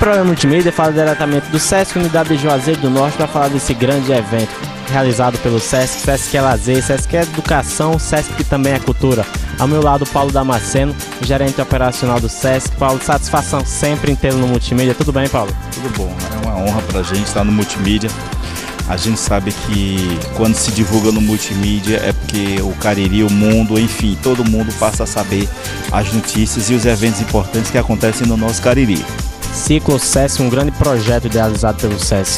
programa Multimídia fala diretamente do Sesc Unidade de Juazeiro do Norte para falar desse grande evento realizado pelo Sesc. Sesc é lazer, Sesc é educação, Sesc que também é cultura. Ao meu lado, Paulo Damasceno, gerente operacional do Sesc. Paulo, satisfação sempre em tê-lo no Multimídia. Tudo bem, Paulo? Tudo bom, é uma honra para a gente estar no Multimídia. A gente sabe que quando se divulga no Multimídia é porque o Cariri, o mundo, enfim, todo mundo passa a saber as notícias e os eventos importantes que acontecem no nosso Cariri. Ciclo Sesc, um grande projeto idealizado pelo Sesc.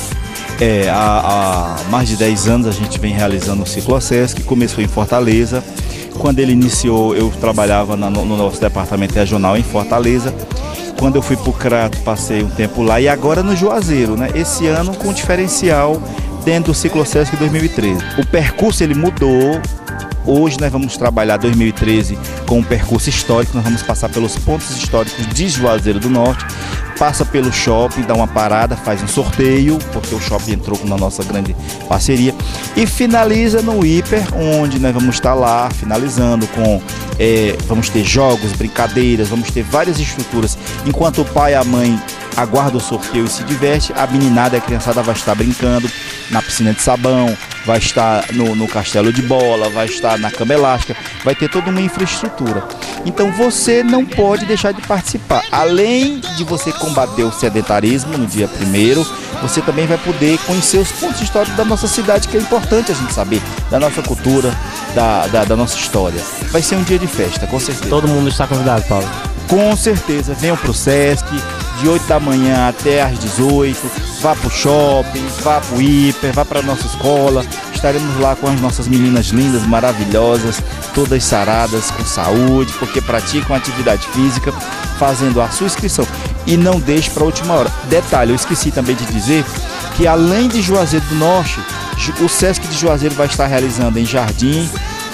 Há mais de 10 anos a gente vem realizando o Ciclo Sesc, começou em Fortaleza. Quando ele iniciou, eu trabalhava no nosso departamento regional em Fortaleza. Quando eu fui para o Crato, passei um tempo lá e agora no Juazeiro, né? Esse ano com diferencial dentro do Ciclo Sesc 2013. O percurso ele mudou. Hoje nós vamos trabalhar 2013 com um percurso histórico, nós vamos passar pelos pontos históricos de Juazeiro do Norte, passa pelo shopping, dá uma parada, faz um sorteio, porque o shopping entrou na nossa grande parceria, e finaliza no Hiper, onde nós vamos estar lá finalizando com, vamos ter jogos, brincadeiras, vamos ter várias estruturas, enquanto o pai e a mãe aguarda o sorteio e se diverte, a meninada e a criançada vai estar brincando na piscina de sabão, vai estar no castelo de bola, vai estar na cama elástica, vai ter toda uma infraestrutura. Então você não pode deixar de participar. Além de você combater o sedentarismo no dia 1º, você também vai poder conhecer os pontos históricos da nossa cidade, que é importante a gente saber, da nossa cultura, da nossa história. Vai ser um dia de festa, com certeza. Todo mundo está convidado, Paulo? Com certeza, venham para o Sesc, de 8 da manhã até às 18, vá para o shopping, vá para o Hiper, vá para a nossa escola. Estaremos lá com as nossas meninas lindas, maravilhosas, todas saradas, com saúde, porque praticam atividade física, fazendo a sua inscrição. E não deixe para a última hora. Detalhe, eu esqueci também de dizer que além de Juazeiro do Norte, o Sesc de Juazeiro vai estar realizando em Jardim,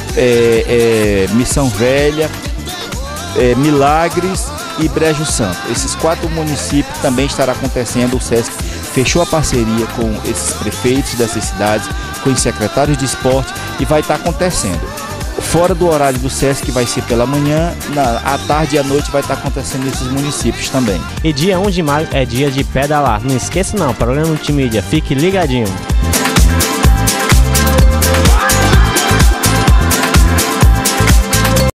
Missão Velha, Milagres e Brejo Santo. Esses 4 municípios também estará acontecendo. O Sesc fechou a parceria com esses prefeitos dessas cidades, com os secretários de esporte, e vai estar acontecendo. Fora do horário do Sesc, vai ser pela manhã, à tarde e à noite vai estar acontecendo nesses municípios também. E dia 1 de maio é dia de pedalar. Não esqueça não, programa Multimídia, fique ligadinho.